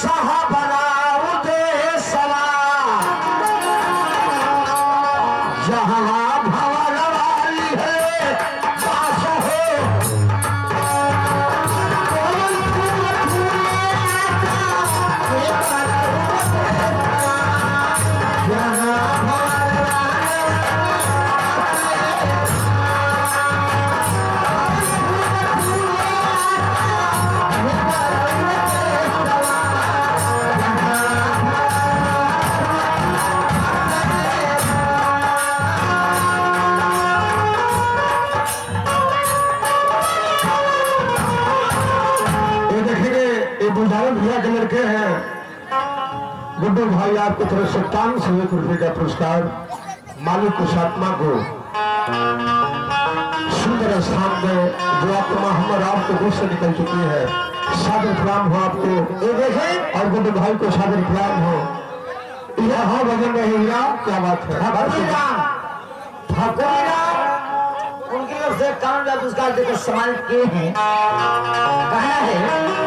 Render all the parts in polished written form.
भैया के लड़के हैं गुड्डू भाई, आपकी तरफ से 501 रुपए का पुरस्कार मालिक कुछ आत्मा को सुंदर स्थान में जो आत्मा हमारे आपके गुस्से से निकल चुकी है, सादर प्रणाम हो आपको। ये देखें और गुड्डू भाई को सादर प्रणाम हो। यह हाँ भजन रहेगा, क्या बात है। उनकी तरफ से कानून पुरस्कार देकर सम्मानित किए हैं। कहना है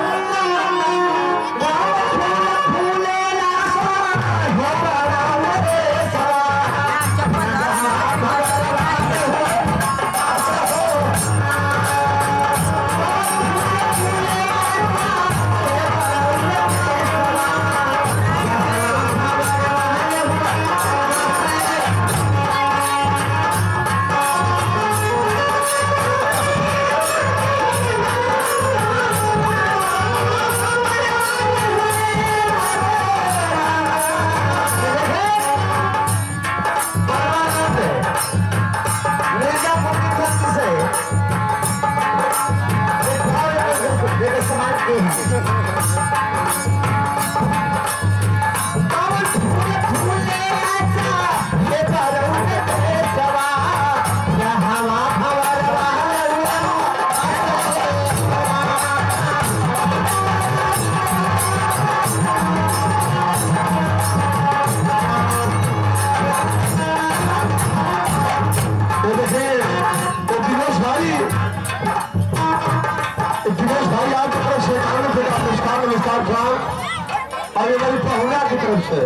पहुना की तरफ से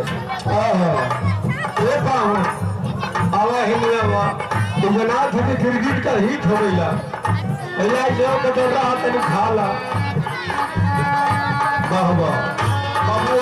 जगन्नाथ जी गिरगिट का हिट हो गया भैया जो कटोरा हाथ में खा ला। वाह वाह बाबू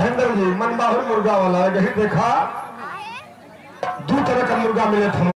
महेंद्र जी मनबाहर मुर्गा वाला यही देखा 2 तरह का मुर्गा मिले थे।